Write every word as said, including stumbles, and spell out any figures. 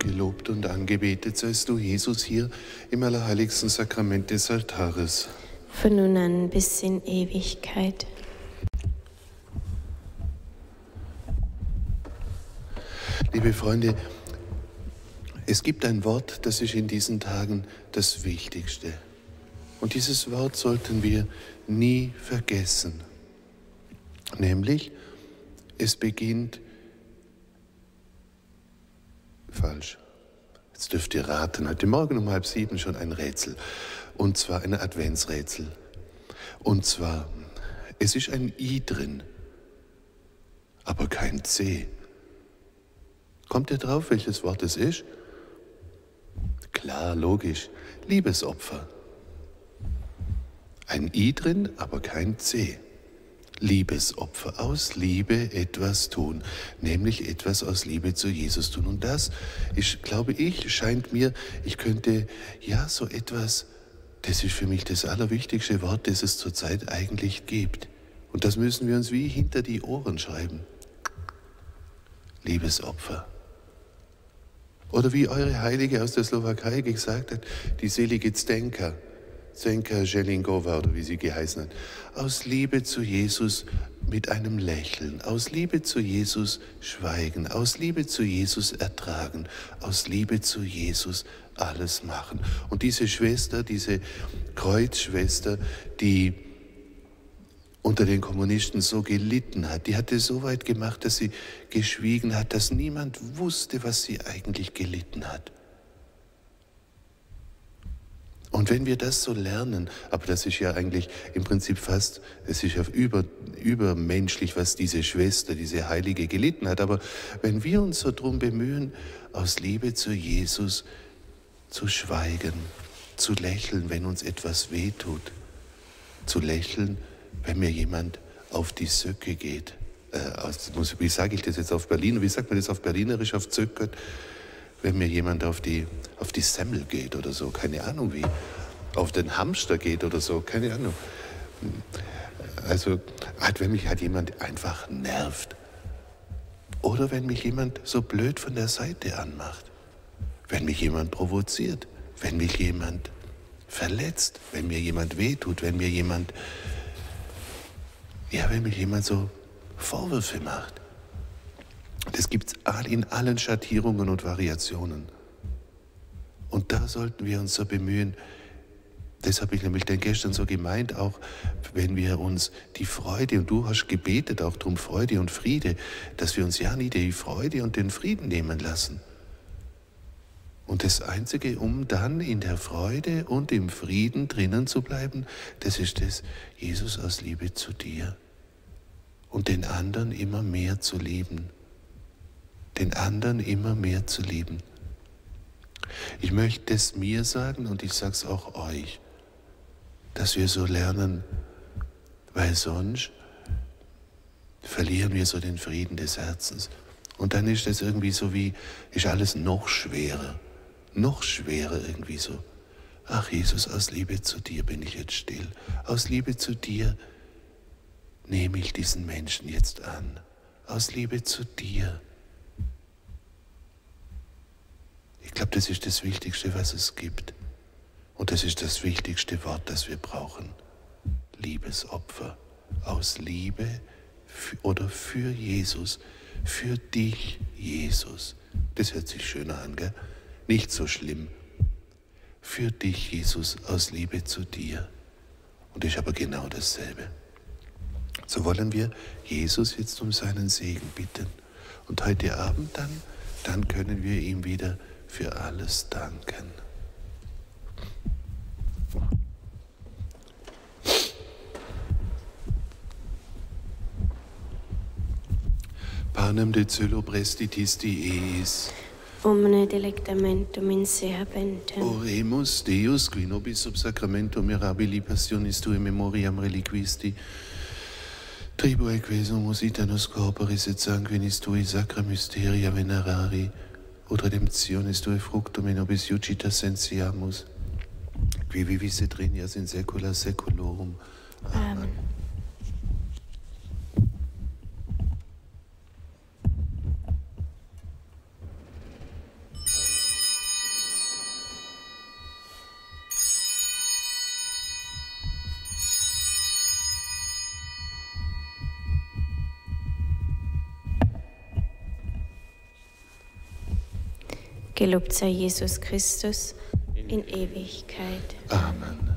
gelobt und angebetet seist du, Jesus, hier im allerheiligsten Sakrament des Altares. Von nun an bis in Ewigkeit. Liebe Freunde, es gibt ein Wort, das ist in diesen Tagen das Wichtigste. Und dieses Wort sollten wir nie vergessen. Nämlich, es beginnt falsch. Jetzt dürft ihr raten, heute Morgen um halb sieben schon ein Rätsel. Und zwar ein Adventsrätsel. Und zwar, es ist ein I drin, aber kein C. Kommt ihr drauf, welches Wort es ist? Klar, logisch. Liebesopfer. Ein I drin, aber kein C. Liebesopfer, aus Liebe etwas tun, nämlich etwas aus Liebe zu Jesus tun. Und das ist, glaube ich, scheint mir, ich könnte, ja, so etwas, das ist für mich das allerwichtigste Wort, das es zurzeit eigentlich gibt. Und das müssen wir uns wie hinter die Ohren schreiben. Liebesopfer. Oder wie eure Heilige aus der Slowakei gesagt hat, die selige Zdenka, Zdenka Jelingova oder wie sie geheißen hat, aus Liebe zu Jesus mit einem Lächeln, aus Liebe zu Jesus schweigen, aus Liebe zu Jesus ertragen, aus Liebe zu Jesus alles machen. Und diese Schwester, diese Kreuzschwester, die unter den Kommunisten so gelitten hat, die hatte so weit gemacht, dass sie geschwiegen hat, dass niemand wusste, was sie eigentlich gelitten hat. Und wenn wir das so lernen, aber das ist ja eigentlich im Prinzip fast, es ist ja über, übermenschlich, was diese Schwester, diese Heilige gelitten hat, aber wenn wir uns so drum bemühen, aus Liebe zu Jesus zu schweigen, zu lächeln, wenn uns etwas wehtut, zu lächeln, wenn mir jemand auf die Söcke geht, äh, aus, wie sage ich das jetzt auf Berlin, wie sagt man das auf Berlinerisch, auf Zöckert, wenn mir jemand auf die, auf die Semmel geht oder so, keine Ahnung wie, auf den Hamster geht oder so, keine Ahnung. Also, halt, wenn mich halt jemand einfach nervt oder wenn mich jemand so blöd von der Seite anmacht, wenn mich jemand provoziert, wenn mich jemand verletzt, wenn mir jemand wehtut, wenn mir jemand Ja, wenn mir jemand so Vorwürfe macht. Das gibt es in allen Schattierungen und Variationen. Und da sollten wir uns so bemühen, das habe ich nämlich dann gestern so gemeint, auch wenn wir uns die Freude, und du hast gebetet auch drum Freude und Friede, dass wir uns ja nie die Freude und den Frieden nehmen lassen. Und das Einzige, um dann in der Freude und im Frieden drinnen zu bleiben, das ist das, Jesus aus Liebe zu dir. Und den anderen immer mehr zu lieben. Den anderen immer mehr zu lieben. Ich möchte es mir sagen und ich sage es auch euch, dass wir so lernen, weil sonst verlieren wir so den Frieden des Herzens. Und dann ist das irgendwie so wie, ist alles noch schwerer. Noch schwerer irgendwie so. Ach Jesus, aus Liebe zu dir bin ich jetzt still. Aus Liebe zu dir nehme ich diesen Menschen jetzt an. Aus Liebe zu dir. Ich glaube, das ist das Wichtigste, was es gibt. Und das ist das wichtigste Wort, das wir brauchen. Liebesopfer. Aus Liebe für, oder für Jesus. Für dich, Jesus. Das hört sich schöner an, gell? Nicht so schlimm. Für dich, Jesus, aus Liebe zu dir. Und ist aber genau dasselbe. So wollen wir Jesus jetzt um seinen Segen bitten. Und heute Abend dann, dann können wir ihm wieder für alles danken. Panem de celo prestitis dies. Omne delectamentum in se habentem. Oremus Deus, qui nobis sub sacramento mirabili passionis tui memoriam reliquisti, tribue quesumus itanos corporis et sanguinis tui sacra mysteria venerari, ut redemptionis tui fructum in nobis iucita sentiamus, qui vivis et regnias in saecula saeculorum. Amen. Amen. Gelobt sei Jesus Christus in Ewigkeit. Amen.